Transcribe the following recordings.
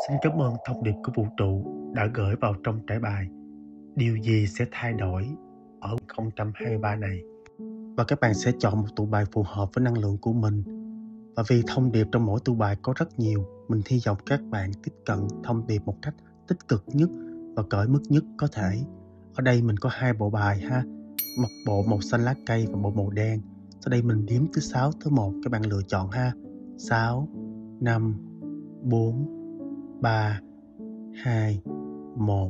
Xin cảm ơn thông điệp của vũ trụ đã gửi vào trong trải bài Điều gì sẽ thay đổi ở 2023 này. Và các bạn sẽ chọn một tụ bài phù hợp với năng lượng của mình. Và vì thông điệp trong mỗi tụ bài có rất nhiều, mình hy vọng các bạn tiếp cận thông điệp một cách tích cực nhất và cởi mức nhất có thể. Ở đây mình có 2 bộ bài ha, một bộ màu xanh lá cây và bộ màu đen. Sau đây mình đếm từ 6 tới 1, các bạn lựa chọn ha. 6, 5, 4, 3, 2, 1.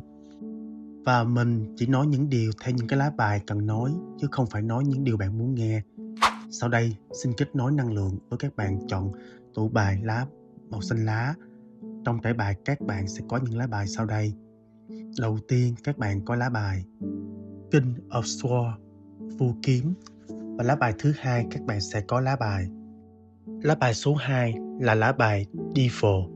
Và mình chỉ nói những điều theo những cái lá bài cần nói, chứ không phải nói những điều bạn muốn nghe. Sau đây, xin kết nối năng lượng với các bạn chọn tụ bài lá màu xanh lá. Trong trải bài các bạn sẽ có những lá bài sau đây. Đầu tiên các bạn có lá bài King of Swords, Vua Kiếm. Và lá bài thứ hai các bạn sẽ có lá bài số 2 là lá bài Devil,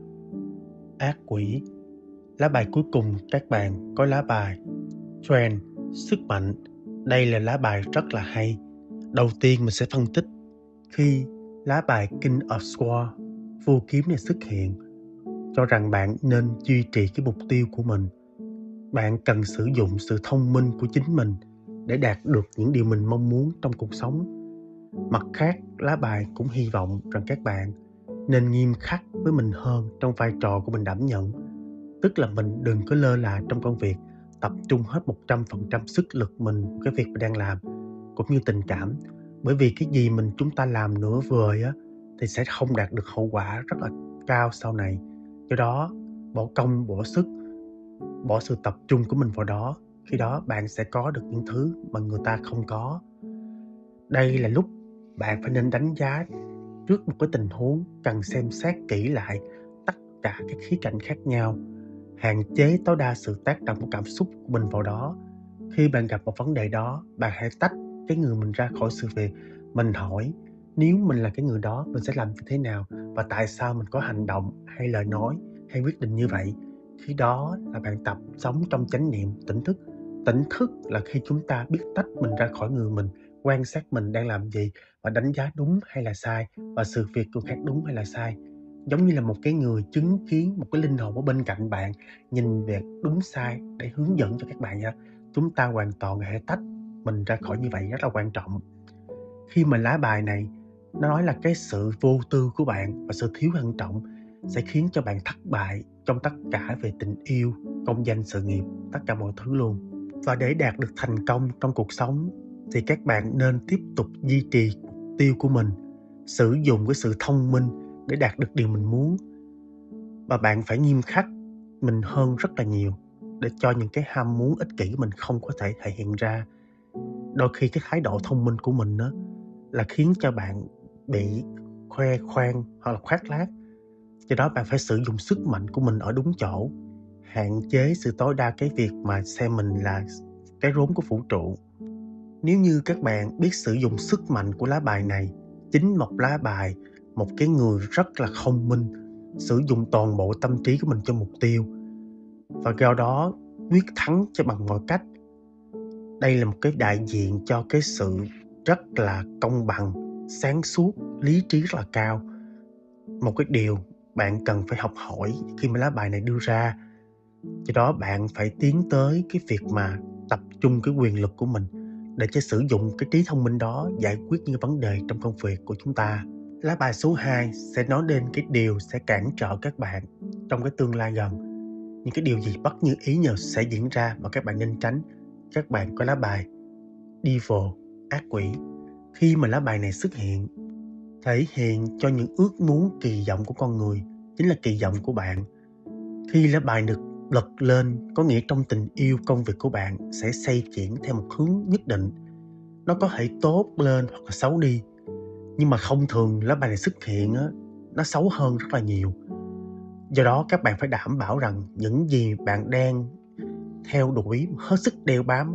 ác quỷ. Lá bài cuối cùng các bạn có lá bài Strength, sức mạnh. Đây là lá bài rất là hay. Đầu tiên mình sẽ phân tích khi lá bài King of Swords, vua kiếm này xuất hiện, cho rằng bạn nên duy trì cái mục tiêu của mình. Bạn cần sử dụng sự thông minh của chính mình để đạt được những điều mình mong muốn trong cuộc sống. Mặt khác, lá bài cũng hy vọng rằng các bạn nên nghiêm khắc với mình hơn trong vai trò của mình đảm nhận. Tức là mình đừng có lơ là trong công việc, tập trung hết 100% sức lực mình cái việc mình đang làm, cũng như tình cảm. Bởi vì cái gì chúng ta làm nửa vời á, thì sẽ không đạt được hậu quả rất là cao sau này. Do đó, bỏ công, bỏ sức, bỏ sự tập trung của mình vào đó. Khi đó bạn sẽ có được những thứ mà người ta không có. Đây là lúc bạn phải nên đánh giá trước một cái tình huống, cần xem xét kỹ lại tất cả các khía cạnh khác nhau, hạn chế tối đa sự tác động của cảm xúc của mình vào đó. Khi bạn gặp một vấn đề đó, bạn hãy tách cái người mình ra khỏi sự việc. Mình hỏi, nếu mình là cái người đó, mình sẽ làm như thế nào, và tại sao mình có hành động hay lời nói hay quyết định như vậy. Khi đó là bạn tập sống trong chánh niệm, tỉnh thức. Tỉnh thức là khi chúng ta biết tách mình ra khỏi người mình, quan sát mình đang làm gì và đánh giá đúng hay là sai, và sự việc của khác đúng hay là sai. Giống như là một cái người chứng kiến, một cái linh hồn ở bên cạnh bạn nhìn việc đúng sai để hướng dẫn cho các bạn nha. Chúng ta hoàn toàn hãy tách mình ra khỏi như vậy, rất là quan trọng. Khi mà lá bài này nó nói là cái sự vô tư của bạn và sự thiếu thận trọng sẽ khiến cho bạn thất bại trong tất cả về tình yêu, công danh, sự nghiệp, tất cả mọi thứ luôn. Và để đạt được thành công trong cuộc sống thì các bạn nên tiếp tục duy trì mục tiêu của mình, sử dụng cái sự thông minh để đạt được điều mình muốn. Và bạn phải nghiêm khắc mình hơn rất là nhiều để cho những cái ham muốn ích kỷ của mình không có thể thể hiện ra. Đôi khi cái thái độ thông minh của mình đó là khiến cho bạn bị khoe khoang hoặc là khoác lác. Do đó bạn phải sử dụng sức mạnh của mình ở đúng chỗ, hạn chế sự tối đa cái việc mà xem mình là cái rốn của vũ trụ. Nếu như các bạn biết sử dụng sức mạnh của lá bài này, chính một lá bài, một cái người rất là thông minh, sử dụng toàn bộ tâm trí của mình cho mục tiêu và do đó quyết thắng cho bằng mọi cách. Đây là một cái đại diện cho cái sự rất là công bằng, sáng suốt, lý trí rất là cao. Một cái điều bạn cần phải học hỏi khi mà lá bài này đưa ra. Do đó bạn phải tiến tới cái việc mà tập trung cái quyền lực của mình để cho sử dụng cái trí thông minh đó giải quyết những vấn đề trong công việc của chúng ta. Lá bài số 2 sẽ nói đến cái điều sẽ cản trở các bạn trong cái tương lai gần. Những cái điều gì bất như ý nhờ sẽ diễn ra mà các bạn nên tránh. Các bạn có lá bài Devil, ác quỷ. Khi mà lá bài này xuất hiện, thể hiện cho những ước muốn, kỳ vọng của con người, chính là kỳ vọng của bạn. Khi lá bài được lật lên, có nghĩa trong tình yêu, công việc của bạn sẽ xoay chuyển theo một hướng nhất định. Nó có thể tốt lên hoặc là xấu đi. Nhưng mà không thường lá bài này xuất hiện á, nó xấu hơn rất là nhiều. Do đó các bạn phải đảm bảo rằng những gì bạn đang theo đuổi, hết sức đeo bám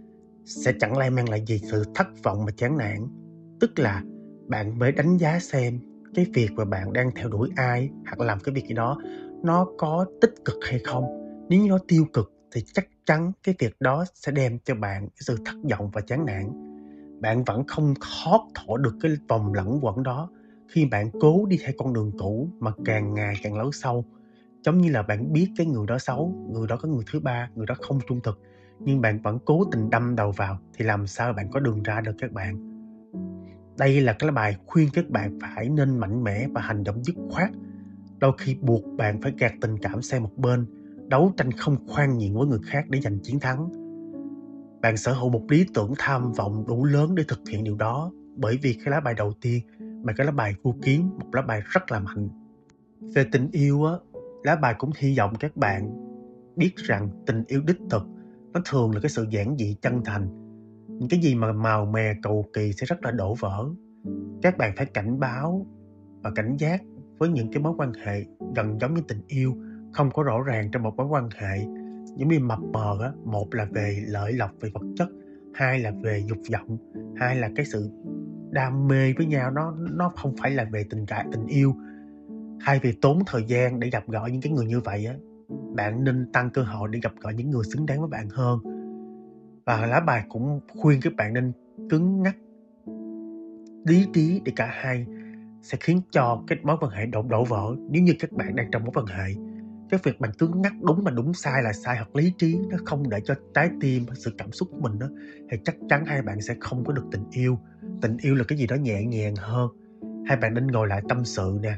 sẽ chẳng lại mang lại gì sự thất vọng và chán nản. Tức là bạn mới đánh giá xem cái việc mà bạn đang theo đuổi ai hoặc làm cái việc gì đó nó có tích cực hay không. Nếu như nó tiêu cực thì chắc chắn cái việc đó sẽ đem cho bạn cái sự thất vọng và chán nản. Bạn vẫn không thoát khỏi được cái vòng lẩn quẩn đó khi bạn cố đi theo con đường cũ mà càng ngày càng lối sâu. Giống như là bạn biết cái người đó xấu, người đó có người thứ ba, người đó không trung thực, nhưng bạn vẫn cố tình đâm đầu vào thì làm sao bạn có đường ra được các bạn. Đây là cái bài khuyên các bạn phải nên mạnh mẽ và hành động dứt khoát. Đôi khi buộc bạn phải gạt tình cảm sang một bên, đấu tranh không khoan nhượng với người khác để giành chiến thắng. Bạn sở hữu một lý tưởng tham vọng đủ lớn để thực hiện điều đó, bởi vì cái lá bài đầu tiên, cái lá bài vua kiếm, một lá bài rất là mạnh. Về tình yêu á, lá bài cũng hy vọng các bạn biết rằng tình yêu đích thực nó thường là cái sự giản dị chân thành. Những cái gì mà màu mè cầu kỳ sẽ rất là đổ vỡ. Các bạn phải cảnh báo và cảnh giác với những cái mối quan hệ gần giống như tình yêu, không có rõ ràng trong một mối quan hệ. Những gì mập mờ á, một là về lợi lộc, về vật chất, hai là về dục vọng, hai là cái sự đam mê với nhau, nó không phải là về tình yêu. Thay vì tốn thời gian để gặp gỡ những cái người như vậy á, bạn nên tăng cơ hội để gặp gỡ những người xứng đáng với bạn hơn. Và lá bài cũng khuyên các bạn nên cứng nhắc lý trí để cả hai sẽ khiến cho cái mối quan hệ đổ vỡ. Nếu như các bạn đang trong mối quan hệ, cái việc bạn cứng nhắc đúng mà đúng, sai là sai, hoặc lý trí nó không để cho trái tim, sự cảm xúc của mình đó, thì chắc chắn hai bạn sẽ không có được tình yêu. Tình yêu là cái gì đó nhẹ nhàng hơn. Hai bạn nên ngồi lại tâm sự nè.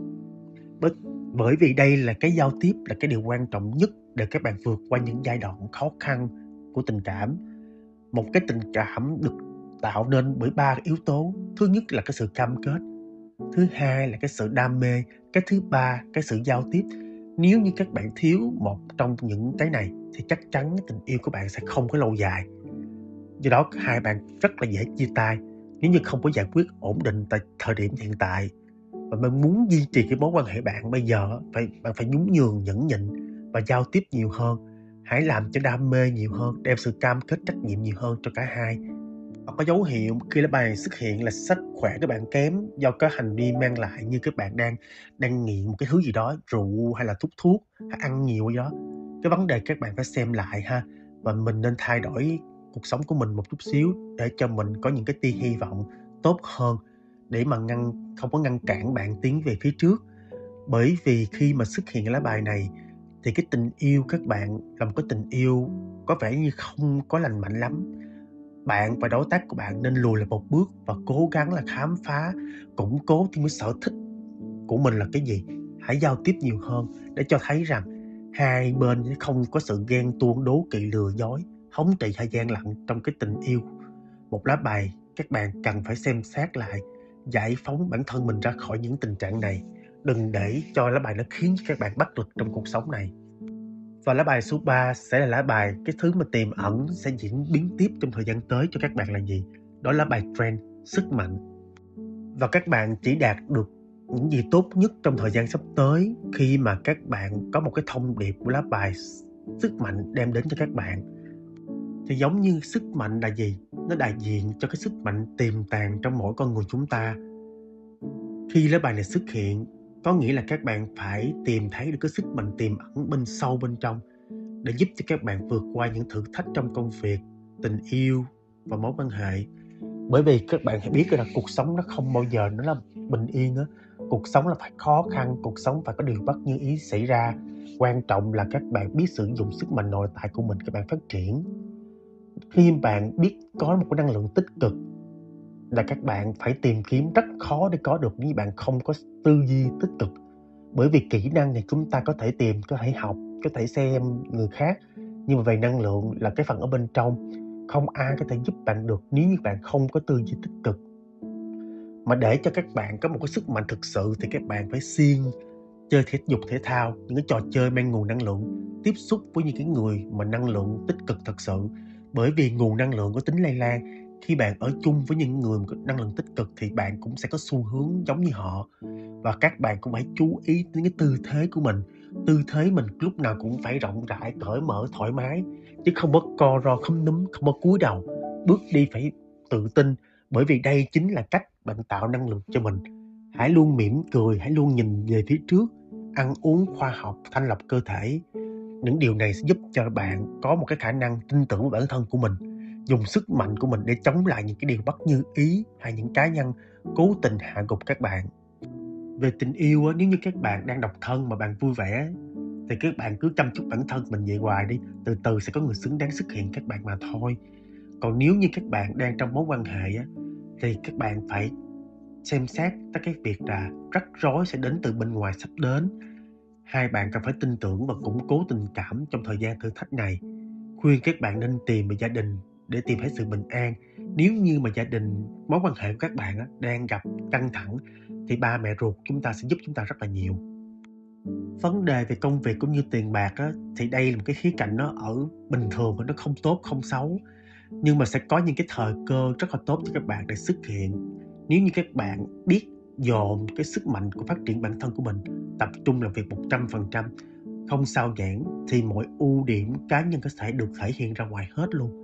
Bởi vì đây là cái giao tiếp là cái điều quan trọng nhất để các bạn vượt qua những giai đoạn khó khăn của tình cảm. Một cái tình cảm được tạo nên bởi 3 yếu tố. Thứ nhất là cái sự cam kết, thứ hai là cái sự đam mê, cái thứ ba cái sự giao tiếp. Nếu như các bạn thiếu một trong những cái này thì chắc chắn tình yêu của bạn sẽ không có lâu dài. Do đó hai bạn rất là dễ chia tay nếu như không có giải quyết ổn định tại thời điểm hiện tại. Và bạn muốn duy trì cái mối quan hệ bạn bây giờ, bạn phải nhún nhường, nhẫn nhịn và giao tiếp nhiều hơn. Hãy làm cho đam mê nhiều hơn, đem sự cam kết, trách nhiệm nhiều hơn cho cả hai. Và có dấu hiệu khi lá bài xuất hiện là sức khỏe các bạn kém do có hành vi mang lại, như các bạn đang nghiện một cái thứ gì đó, rượu hay là thuốc hay ăn nhiều gì đó. Cái vấn đề các bạn phải xem lại ha, và mình nên thay đổi cuộc sống của mình một chút xíu để cho mình có những cái tia hy vọng tốt hơn, để mà không có ngăn cản bạn tiến về phía trước. Bởi vì khi mà xuất hiện cái lá bài này thì cái tình yêu các bạn là một cái tình yêu có vẻ như không có lành mạnh lắm. Bạn và đối tác của bạn nên lùi lại một bước và cố gắng là khám phá, củng cố thêm cái sở thích của mình là cái gì. Hãy giao tiếp nhiều hơn để cho thấy rằng hai bên không có sự ghen tuông, đố kỵ, lừa dối, hóng trị hay gian lận trong cái tình yêu. Một lá bài các bạn cần phải xem xét lại, giải phóng bản thân mình ra khỏi những tình trạng này. Đừng để cho lá bài nó khiến các bạn bất lực trong cuộc sống này. Và lá bài số 3 sẽ là lá bài cái thứ mà tiềm ẩn sẽ diễn biến tiếp trong thời gian tới cho các bạn là gì? Đó là bài Strength, sức mạnh. Và các bạn chỉ đạt được những gì tốt nhất trong thời gian sắp tới khi mà các bạn có một cái thông điệp của lá bài sức mạnh đem đến cho các bạn. Thì giống như sức mạnh là gì? Nó đại diện cho cái sức mạnh tiềm tàng trong mỗi con người chúng ta. Khi lá bài này xuất hiện, có nghĩa là các bạn phải tìm thấy được cái sức mạnh tiềm ẩn bên sâu bên trong để giúp cho các bạn vượt qua những thử thách trong công việc, tình yêu và mối quan hệ. Bởi vì các bạn hãy biết là cuộc sống nó không bao giờ nó là bình yên á. Cuộc sống là phải khó khăn, cuộc sống phải có điều bất như ý xảy ra. Quan trọng là các bạn biết sử dụng sức mạnh nội tại của mình, các bạn phát triển. Khi bạn biết có một cái năng lượng tích cực là các bạn phải tìm kiếm rất khó để có được nếu bạn không có tư duy tích cực. Bởi vì kỹ năng thì chúng ta có thể tìm, có thể học, có thể xem người khác, nhưng mà về năng lượng là cái phần ở bên trong, không ai có thể giúp bạn được nếu như bạn không có tư duy tích cực. Mà để cho các bạn có một cái sức mạnh thực sự thì các bạn phải siêng chơi thể dục thể thao, những cái trò chơi mang nguồn năng lượng, tiếp xúc với những cái người mà năng lượng tích cực thật sự. Bởi vì nguồn năng lượng có tính lây lan. Khi bạn ở chung với những người có năng lượng tích cực thì bạn cũng sẽ có xu hướng giống như họ. Và các bạn cũng phải chú ý đến cái tư thế của mình. Tư thế mình lúc nào cũng phải rộng rãi, cởi mở, thoải mái, chứ không có co ro khúm núm, không có cúi đầu. Bước đi phải tự tin, bởi vì đây chính là cách bạn tạo năng lượng cho mình. Hãy luôn mỉm cười, hãy luôn nhìn về phía trước, ăn uống khoa học, thanh lọc cơ thể. Những điều này sẽ giúp cho bạn có một cái khả năng tin tưởng vào bản thân của mình, dùng sức mạnh của mình để chống lại những cái điều bất như ý hay những cá nhân cố tình hạ gục các bạn. Về tình yêu, nếu như các bạn đang độc thân mà bạn vui vẻ thì các bạn cứ chăm chút bản thân mình vậy hoài đi, từ từ sẽ có người xứng đáng xuất hiện các bạn mà thôi. Còn nếu như các bạn đang trong mối quan hệ á, thì các bạn phải xem xét tới cái việc là rắc rối sẽ đến từ bên ngoài sắp đến. Hai bạn cần phải tin tưởng và củng cố tình cảm trong thời gian thử thách này. Khuyên các bạn nên tìm về gia đình để tìm thấy sự bình an. Nếu như mà gia đình, mối quan hệ của các bạn á, đang gặp căng thẳng thì ba mẹ ruột chúng ta sẽ giúp chúng ta rất là nhiều. Vấn đề về công việc cũng như tiền bạc á, thì đây là một cái khía cạnh nó ở bình thường và nó không tốt, không xấu. Nhưng mà sẽ có những cái thời cơ rất là tốt cho các bạn để xuất hiện. Nếu như các bạn biết dồn cái sức mạnh của phát triển bản thân của mình, tập trung làm việc 100%, không sao nhãng, thì mọi ưu điểm cá nhân có thể được thể hiện ra ngoài hết luôn.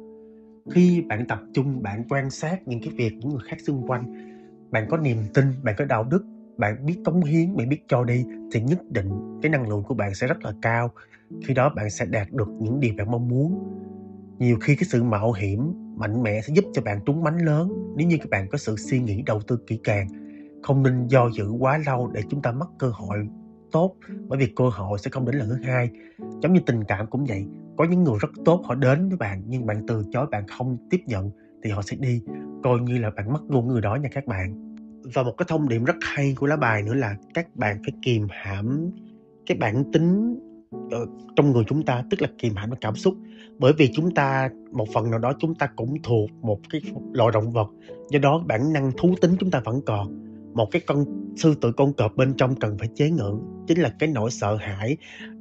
Khi bạn tập trung, bạn quan sát những cái việc của người khác xung quanh, bạn có niềm tin, bạn có đạo đức, bạn biết cống hiến, bạn biết cho đi, thì nhất định cái năng lượng của bạn sẽ rất là cao. Khi đó bạn sẽ đạt được những điều bạn mong muốn. Nhiều khi cái sự mạo hiểm mạnh mẽ sẽ giúp cho bạn trúng mánh lớn nếu như các bạn có sự suy nghĩ đầu tư kỹ càng. Không nên do dự quá lâu để chúng ta mất cơ hội tốt, bởi vì cơ hội sẽ không đến lần thứ hai. Giống như tình cảm cũng vậy, có những người rất tốt họ đến với bạn nhưng bạn từ chối, bạn không tiếp nhận thì họ sẽ đi, coi như là bạn mất luôn người đó nha các bạn. Và một cái thông điệp rất hay của lá bài nữa là các bạn phải kìm hãm cái bản tính trong người chúng ta, tức là kìm hãm cái cảm xúc. Bởi vì chúng ta, một phần nào đó chúng ta cũng thuộc một cái loài động vật, do đó bản năng thú tính chúng ta vẫn còn. Một cái con sư tử con cọp bên trong cần phải chế ngự, chính là cái nỗi sợ hãi,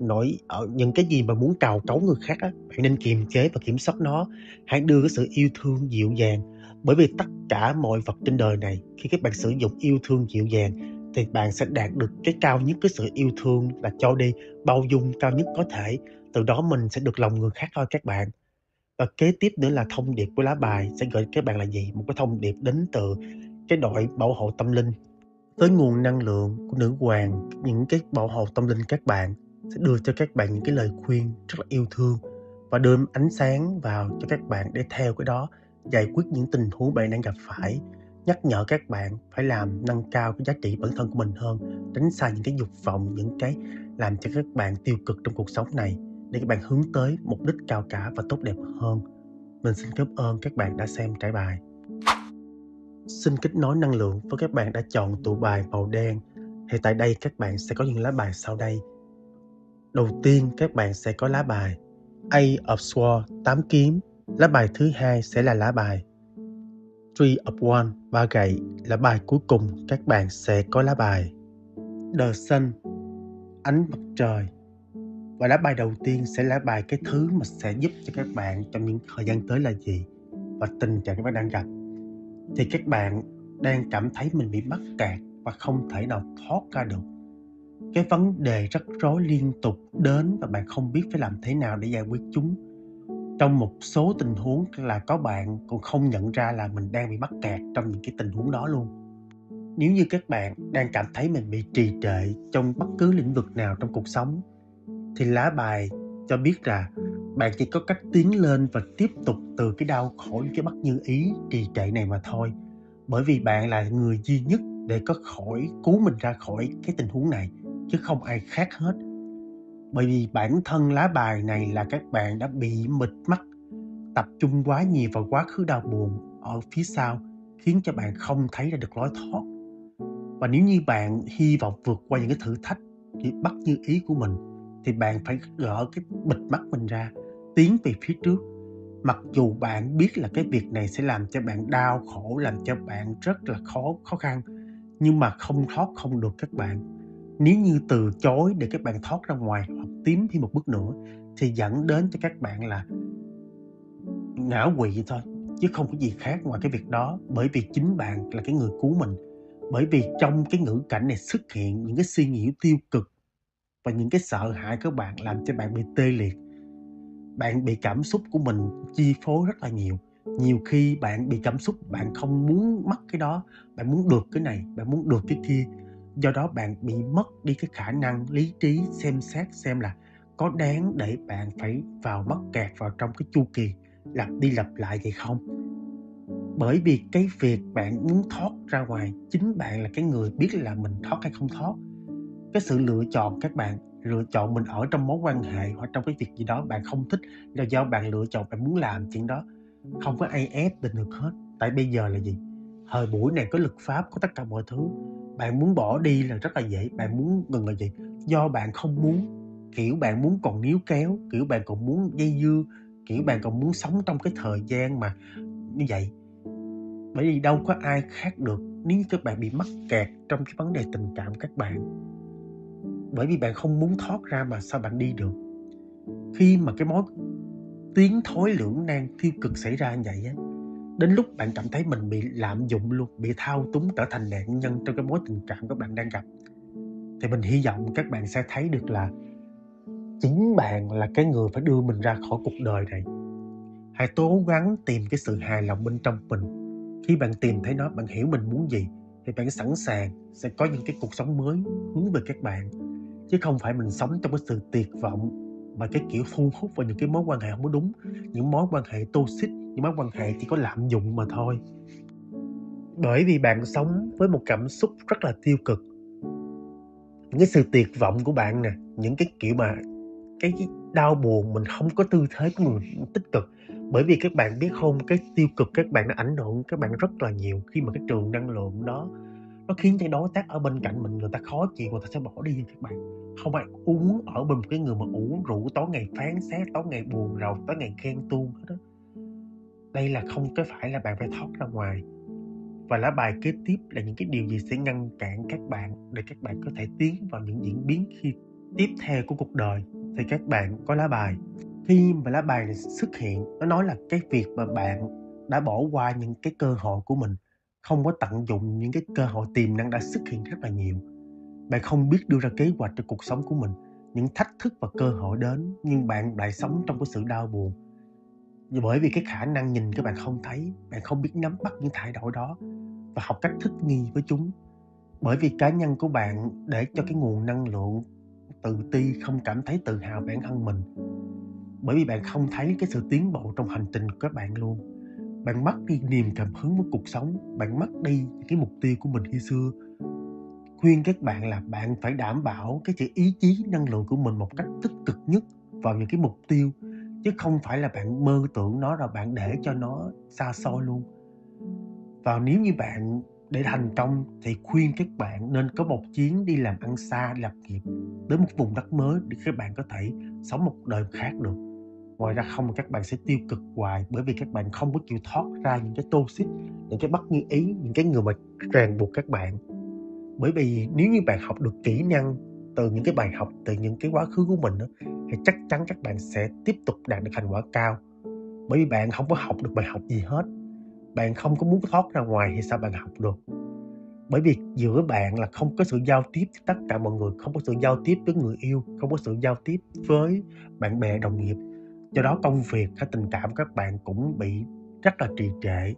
những cái gì mà muốn cào cấu người khác á, bạn nên kiềm chế và kiểm soát nó. Hãy đưa cái sự yêu thương dịu dàng, bởi vì tất cả mọi vật trên đời này, khi các bạn sử dụng yêu thương dịu dàng thì bạn sẽ đạt được cái cao nhất, cái sự yêu thương là cho đi, bao dung cao nhất có thể. Từ đó mình sẽ được lòng người khác thôi các bạn. Và kế tiếp nữa là thông điệp của lá bài sẽ gửi các bạn là gì? Một cái thông điệp đến từ cái đội bảo hộ tâm linh. Với nguồn năng lượng của nữ hoàng, những cái bảo hộ tâm linh các bạn sẽ đưa cho các bạn những cái lời khuyên rất là yêu thương và đưa ánh sáng vào cho các bạn để theo cái đó giải quyết những tình huống bạn đang gặp phải. Nhắc nhở các bạn phải nâng cao cái giá trị bản thân của mình hơn, tránh xa những cái dục vọng, những cái làm cho các bạn tiêu cực trong cuộc sống này để các bạn hướng tới mục đích cao cả và tốt đẹp hơn. Mình xin cảm ơn các bạn đã xem trải bài. Xin kết nối năng lượng với các bạn đã chọn tụ bài màu đen. Thì tại đây các bạn sẽ có những lá bài sau đây. Đầu tiên các bạn sẽ có lá bài Ace of Swords, 8 kiếm. Lá bài thứ hai sẽ là lá bài Three of Wands, 3 gậy. Lá bài cuối cùng các bạn sẽ có lá bài The Sun, ánh mặt trời. Và lá bài đầu tiên sẽ là bài cái thứ mà sẽ giúp cho các bạn trong những thời gian tới là gì và tình trạng các bạn đang gặp. Thì các bạn đang cảm thấy mình bị mắc kẹt và không thể nào thoát ra được. Cái vấn đề rắc rối liên tục đến và bạn không biết phải làm thế nào để giải quyết chúng. Trong một số tình huống là có bạn cũng không nhận ra là mình đang bị mắc kẹt trong những cái tình huống đó luôn. Nếu như các bạn đang cảm thấy mình bị trì trệ trong bất cứ lĩnh vực nào trong cuộc sống thì lá bài cho biết là bạn chỉ có cách tiến lên và tiếp tục từ cái đau khổ, cái bất như ý, trì trệ này mà thôi. Bởi vì bạn là người duy nhất để có cứu mình ra khỏi cái tình huống này, chứ không ai khác hết. Bởi vì bản thân lá bài này là các bạn đã bị mịt mắt, tập trung quá nhiều vào quá khứ đau buồn ở phía sau, khiến cho bạn không thấy ra được lối thoát. Và nếu như bạn hy vọng vượt qua những cái thử thách bất như ý của mình, thì bạn phải gỡ cái bịt mắt mình ra, tiến về phía trước. Mặc dù bạn biết là cái việc này sẽ làm cho bạn đau khổ, làm cho bạn rất là khó khăn, nhưng mà không thoát không được các bạn. Nếu như từ chối để các bạn thoát ra ngoài hoặc tiến thêm một bước nữa thì dẫn đến cho các bạn là ngã quỵ thôi, chứ không có gì khác ngoài cái việc đó. Bởi vì chính bạn là cái người cứu mình. Bởi vì trong cái ngữ cảnh này xuất hiện những cái suy nghĩ tiêu cực và những cái sợ hãi của bạn làm cho bạn bị tê liệt. Bạn bị cảm xúc của mình chi phối rất là nhiều. Nhiều khi bạn bị cảm xúc, bạn không muốn mất cái đó, bạn muốn được cái này, bạn muốn được cái kia. Do đó bạn bị mất đi cái khả năng lý trí xem xét xem là có đáng để bạn phải mắc kẹt vào trong cái chu kỳ lặp đi lặp lại vậy không. Bởi vì cái việc bạn muốn thoát ra ngoài, chính bạn là cái người biết là mình thoát hay không thoát. Cái sự lựa chọn các bạn, lựa chọn mình ở trong mối quan hệ hoặc trong cái việc gì đó bạn không thích, là do bạn lựa chọn bạn muốn làm chuyện đó. Không có ai ép định được hết. Tại bây giờ là gì? Thời buổi này có luật pháp, có tất cả mọi thứ. Bạn muốn bỏ đi là rất là dễ, bạn muốn ngừng là gì? Do bạn không muốn, kiểu bạn muốn còn níu kéo, kiểu bạn còn muốn dây dưa, kiểu bạn còn muốn sống trong cái thời gian mà như vậy. Bởi vì đâu có ai khác được nếu như các bạn bị mắc kẹt trong cái vấn đề tình cảm các bạn. Bởi vì bạn không muốn thoát ra mà sao bạn đi được. Khi mà cái mối tiến thối lưỡng nan tiêu cực xảy ra như vậy á, đến lúc bạn cảm thấy mình bị lạm dụng luôn, bị thao túng trở thành nạn nhân trong cái mối tình cảm các bạn đang gặp, thì mình hy vọng các bạn sẽ thấy được là chính bạn là cái người phải đưa mình ra khỏi cuộc đời này. Hãy cố gắng tìm cái sự hài lòng bên trong mình. Khi bạn tìm thấy nó, bạn hiểu mình muốn gì, thì bạn sẵn sàng sẽ có những cái cuộc sống mới hướng về các bạn. Chứ không phải mình sống trong cái sự tuyệt vọng và cái kiểu thu hút vào những cái mối quan hệ không có đúng, những mối quan hệ toxic, những mối quan hệ chỉ có lạm dụng mà thôi. Bởi vì bạn sống với một cảm xúc rất là tiêu cực. Những cái sự tuyệt vọng của bạn nè, những cái kiểu mà cái đau buồn mình không có tư thế của người tích cực. Bởi vì các bạn biết không, cái tiêu cực các bạn nó ảnh hưởng các bạn rất là nhiều, khi mà cái trường năng lượng đó nó khiến cho đối tác ở bên cạnh mình người ta khó chịu, người ta sẽ bỏ đi các bạn. Không ai uống ở bên một cái người mà ủ rũ tối ngày phán xét, tối ngày buồn rầu, tối ngày ghen tuông hết đó. Đây là không có phải là bạn phải thoát ra ngoài. Và lá bài kế tiếp là những cái điều gì sẽ ngăn cản các bạn để các bạn có thể tiến vào những diễn biến khi tiếp theo của cuộc đời. Thì các bạn có lá bài. Khi mà lá bài này xuất hiện, nó nói là cái việc mà bạn đã bỏ qua những cái cơ hội của mình, không có tận dụng những cái cơ hội tiềm năng đã xuất hiện rất là nhiều. Bạn không biết đưa ra kế hoạch cho cuộc sống của mình. Những thách thức và cơ hội đến, nhưng bạn lại sống trong cái sự đau buồn. Bởi vì cái khả năng nhìn các bạn không thấy, bạn không biết nắm bắt những thay đổi đó và học cách thích nghi với chúng. Bởi vì cá nhân của bạn để cho cái nguồn năng lượng tự ti, không cảm thấy tự hào bản thân mình. Bởi vì bạn không thấy cái sự tiến bộ trong hành trình của các bạn luôn. Bạn mất đi niềm cảm hứng với cuộc sống, bạn mất đi cái mục tiêu của mình khi xưa. Khuyên các bạn là bạn phải đảm bảo cái chữ ý chí năng lượng của mình một cách tích cực nhất vào những cái mục tiêu, chứ không phải là bạn mơ tưởng nó rồi bạn để cho nó xa xôi luôn. Và nếu như bạn để thành công thì khuyên các bạn nên có một chuyến đi làm ăn xa, lập nghiệp đến một vùng đất mới để các bạn có thể sống một đời khác được. Ngoài ra không các bạn sẽ tiêu cực hoài, bởi vì các bạn không có chịu thoát ra những cái toxic, những cái bất như ý, những cái người mà ràng buộc các bạn. Bởi vì nếu như bạn học được kỹ năng từ những cái bài học, từ những cái quá khứ của mình đó, thì chắc chắn các bạn sẽ tiếp tục đạt được thành quả cao. Bởi vì bạn không có học được bài học gì hết. Bạn không có muốn thoát ra ngoài thì sao bạn học được? Bởi vì giữa bạn là không có sự giao tiếp với tất cả mọi người, không có sự giao tiếp với người yêu, không có sự giao tiếp với bạn bè, đồng nghiệp. Do đó công việc hay tình cảm các bạn cũng bị rất là trì trệ.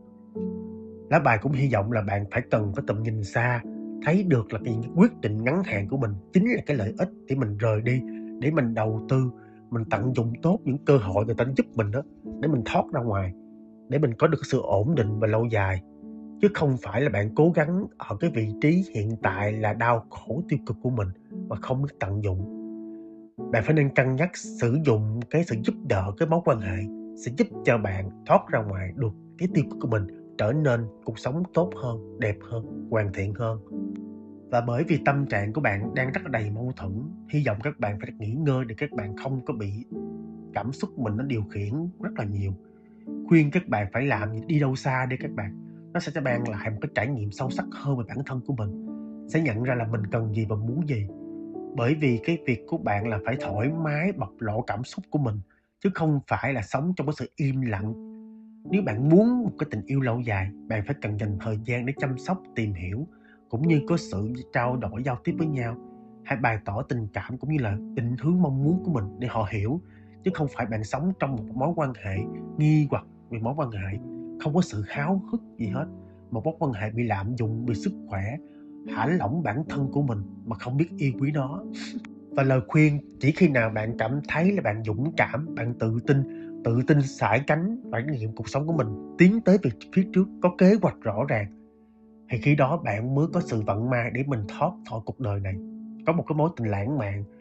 Lá bài cũng hy vọng là bạn phải cần có tầm nhìn xa, thấy được là cái quyết định ngắn hạn của mình chính là cái lợi ích để mình rời đi, để mình đầu tư, mình tận dụng tốt những cơ hội người ta giúp mình đó, để mình thoát ra ngoài, để mình có được sự ổn định và lâu dài. Chứ không phải là bạn cố gắng ở cái vị trí hiện tại là đau khổ tiêu cực của mình mà không biết tận dụng. Bạn phải nên cân nhắc sử dụng cái sự giúp đỡ, cái mối quan hệ sẽ giúp cho bạn thoát ra ngoài được cái tiêu cực của mình, trở nên cuộc sống tốt hơn, đẹp hơn, hoàn thiện hơn. Và bởi vì tâm trạng của bạn đang rất là đầy mâu thuẫn, hy vọng các bạn phải nghỉ ngơi để các bạn không có bị cảm xúc mình nó điều khiển rất là nhiều. Khuyên các bạn phải làm đi đâu xa đi các bạn. Nó sẽ cho bạn lại một cái trải nghiệm sâu sắc hơn về bản thân của mình. Sẽ nhận ra là mình cần gì và muốn gì. Bởi vì cái việc của bạn là phải thoải mái bộc lộ cảm xúc của mình, chứ không phải là sống trong cái sự im lặng. Nếu bạn muốn một cái tình yêu lâu dài, bạn phải cần dành thời gian để chăm sóc, tìm hiểu, cũng như có sự trao đổi giao tiếp với nhau. Hãy bày tỏ tình cảm cũng như là định hướng mong muốn của mình để họ hiểu, chứ không phải bạn sống trong một mối quan hệ nghi hoặc về mối quan hệ, không có sự háo hức gì hết. Một mối quan hệ bị lạm dụng, bị sức khỏe, thả lỏng bản thân của mình mà không biết yêu quý nó. Và lời khuyên, chỉ khi nào bạn cảm thấy là bạn dũng cảm, bạn tự tin sải cánh trải nghiệm cuộc sống của mình, tiến tới về phía trước, có kế hoạch rõ ràng, thì khi đó bạn mới có sự vận may để mình thoát khỏi cuộc đời này. Có một cái mối tình lãng mạn,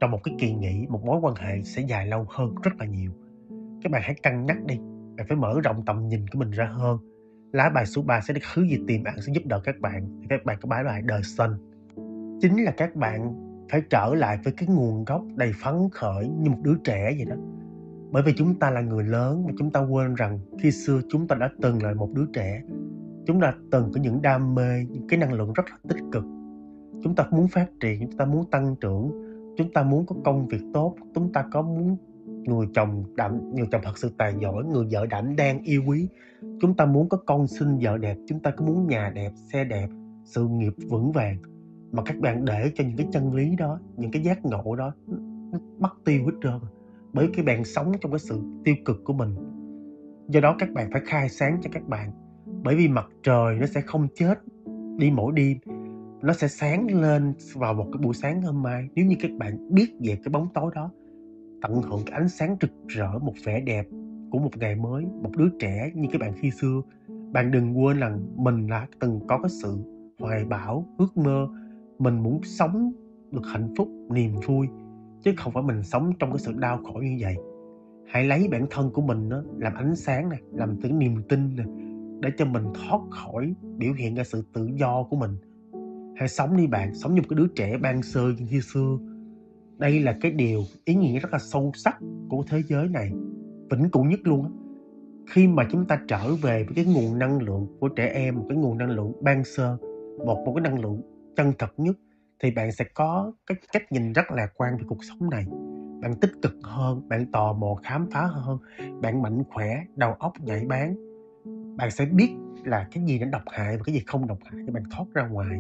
trong một cái kỳ nghỉ, một mối quan hệ sẽ dài lâu hơn rất là nhiều. Các bạn hãy cân nhắc đi, bạn phải mở rộng tầm nhìn của mình ra hơn. Lá bài số 3 sẽ được thứ gì tìm bạn sẽ giúp đỡ các bạn. Thì các bạn có bài đời Sun. Chính là các bạn phải trở lại với cái nguồn gốc đầy phấn khởi như một đứa trẻ vậy đó. Bởi vì chúng ta là người lớn mà chúng ta quên rằng khi xưa chúng ta đã từng là một đứa trẻ. Chúng ta từng có những đam mê, những cái năng lượng rất là tích cực. Chúng ta muốn phát triển, chúng ta muốn tăng trưởng, chúng ta muốn có công việc tốt, chúng ta có muốn người chồng thật sự tài giỏi, người vợ đảm đang yêu quý. Chúng ta muốn có con xinh vợ đẹp, chúng ta có muốn nhà đẹp, xe đẹp, sự nghiệp vững vàng. Mà các bạn để cho những cái chân lý đó, những cái giác ngộ đó nó mất tiêu hết trơn. Bởi cái bạn sống trong cái sự tiêu cực của mình. Do đó các bạn phải khai sáng cho các bạn. Bởi vì mặt trời nó sẽ không chết đi mỗi đêm, nó sẽ sáng lên vào một cái buổi sáng hôm mai. Nếu như các bạn biết về cái bóng tối đó, tận hưởng cái ánh sáng rực rỡ, một vẻ đẹp của một ngày mới, một đứa trẻ như các bạn khi xưa. Bạn đừng quên rằng mình đã từng có cái sự hoài bão, ước mơ. Mình muốn sống được hạnh phúc, niềm vui, chứ không phải mình sống trong cái sự đau khổ như vậy. Hãy lấy bản thân của mình đó, làm ánh sáng này, làm từ niềm tin này, để cho mình thoát khỏi biểu hiện ra sự tự do của mình. Hãy sống đi bạn, sống như một cái đứa trẻ ban sơ như khi xưa. Đây là cái điều ý nghĩa rất là sâu sắc của thế giới này, vĩnh cửu nhất luôn á. Khi mà chúng ta trở về với cái nguồn năng lượng của trẻ em, một cái nguồn năng lượng ban sơ, một cái năng lượng chân thật nhất, thì bạn sẽ có cái cách nhìn rất lạc quan về cuộc sống này. Bạn tích cực hơn, bạn tò mò khám phá hơn, bạn mạnh khỏe, đầu óc nhạy bén. Bạn sẽ biết là cái gì đã độc hại và cái gì không độc hại để bạn thoát ra ngoài.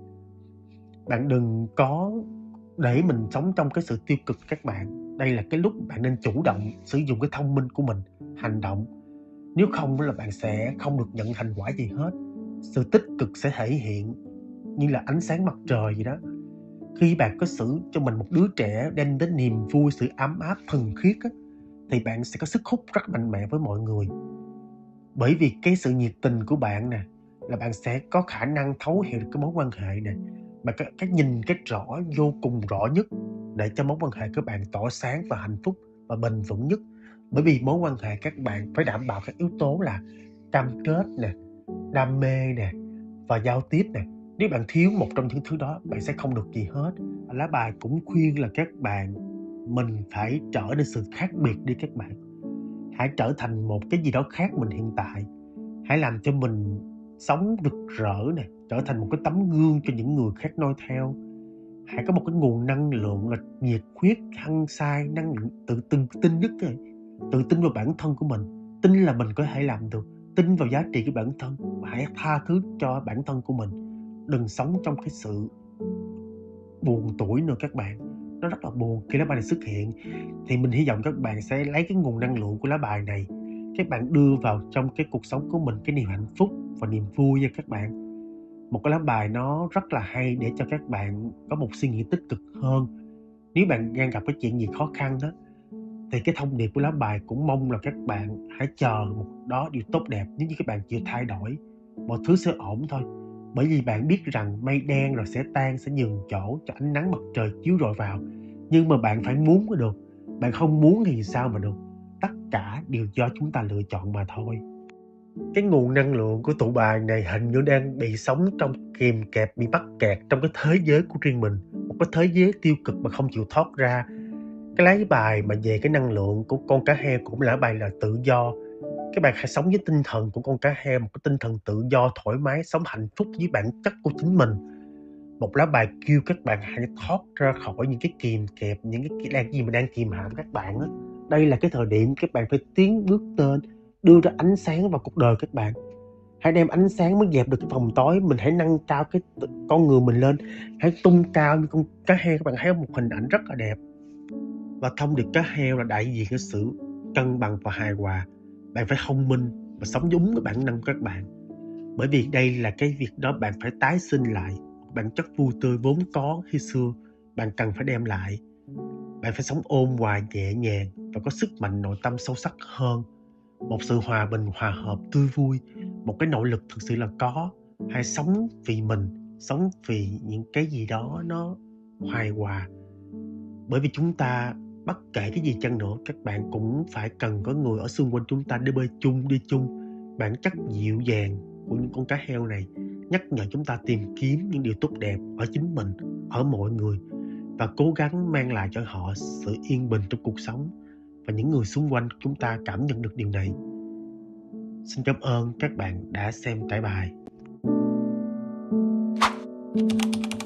Bạn đừng có để mình sống trong cái sự tiêu cực các bạn. Đây là cái lúc bạn nên chủ động sử dụng cái thông minh của mình, hành động. Nếu không là bạn sẽ không được nhận thành quả gì hết. Sự tích cực sẽ thể hiện như là ánh sáng mặt trời vậy đó. Khi bạn có xử cho mình một đứa trẻ đem đến niềm vui, sự ấm áp, thuần khiết á, thì bạn sẽ có sức hút rất mạnh mẽ với mọi người. Bởi vì cái sự nhiệt tình của bạn nè, là bạn sẽ có khả năng thấu hiểu được cái mối quan hệ nè. Mà cái nhìn cái rõ, vô cùng rõ nhất để cho mối quan hệ của bạn tỏa sáng và hạnh phúc và bền vững nhất. Bởi vì mối quan hệ các bạn phải đảm bảo các yếu tố là cam kết nè, đam mê nè và giao tiếp nè. Nếu bạn thiếu một trong những thứ đó, bạn sẽ không được gì hết. Lá bài cũng khuyên là các bạn mình phải trở nên sự khác biệt đi các bạn. Hãy trở thành một cái gì đó khác mình hiện tại. Hãy làm cho mình sống rực rỡ nè, trở thành một cái tấm gương cho những người khác noi theo. Hãy có một cái nguồn năng lượng là nhiệt huyết, hăng say, năng lượng tự tin nhất ấy. Tự tin vào bản thân của mình, tin là mình có thể làm được, tin vào giá trị của bản thân. Hãy tha thứ cho bản thân của mình. Đừng sống trong cái sự buồn tủi nữa các bạn. Nó rất là buồn khi lá bài này xuất hiện. Thì mình hy vọng các bạn sẽ lấy cái nguồn năng lượng của lá bài này, các bạn đưa vào trong cái cuộc sống của mình, cái niềm hạnh phúc và niềm vui nha các bạn. Một cái lá bài nó rất là hay để cho các bạn có một suy nghĩ tích cực hơn. Nếu bạn đang gặp cái chuyện gì khó khăn đó, thì cái thông điệp của lá bài cũng mong là các bạn hãy chờ một điều tốt đẹp. Nếu như các bạn chịu thay đổi, mọi thứ sẽ ổn thôi. Bởi vì bạn biết rằng mây đen rồi sẽ tan, sẽ nhường chỗ cho ánh nắng mặt trời chiếu rọi vào. Nhưng mà bạn phải muốn mới được. Bạn không muốn thì sao mà được. Tất cả đều do chúng ta lựa chọn mà thôi. Cái nguồn năng lượng của tụ bài này hình như đang bị sống trong kìm kẹp, bị mắc kẹt trong cái thế giới của riêng mình. Một cái thế giới tiêu cực mà không chịu thoát ra. Cái lá bài mà về cái năng lượng của con cá heo cũng là bài là tự do. Các bạn hãy sống với tinh thần của con cá heo, một cái tinh thần tự do, thoải mái, sống hạnh phúc với bản chất của chính mình. Một lá bài kêu các bạn hãy thoát ra khỏi những cái kìm kẹp, những cái gì mà đang kìm hãm các bạn á. Đây là cái thời điểm các bạn phải tiến bước lên, đưa ra ánh sáng vào cuộc đời các bạn. Hãy đem ánh sáng mới dẹp được cái phòng tối. Mình hãy nâng cao cái con người mình lên, hãy tung cao như con cá heo. Các bạn thấy một hình ảnh rất là đẹp. Và thông điệp cá heo là đại diện cái sự cân bằng và hài hòa. Bạn phải thông minh và sống đúng với bản năng của các bạn. Bởi vì đây là cái việc đó bạn phải tái sinh lại. Bản chất vui tươi vốn có khi xưa, bạn cần phải đem lại. Bạn phải sống ôn hòa, nhẹ nhàng và có sức mạnh nội tâm sâu sắc hơn. Một sự hòa bình, hòa hợp, tươi vui. Một cái nội lực thực sự là có. Hãy sống vì mình, sống vì những cái gì đó nó hài hòa. Bởi vì chúng ta, bất kể cái gì chăng nữa, các bạn cũng phải cần có người ở xung quanh chúng ta để bơi chung, đi chung. Bản chất dịu dàng của những con cá heo này nhắc nhở chúng ta tìm kiếm những điều tốt đẹp ở chính mình, ở mọi người, và cố gắng mang lại cho họ sự yên bình trong cuộc sống, và những người xung quanh chúng ta cảm nhận được điều này. Xin cảm ơn các bạn đã xem trải bài.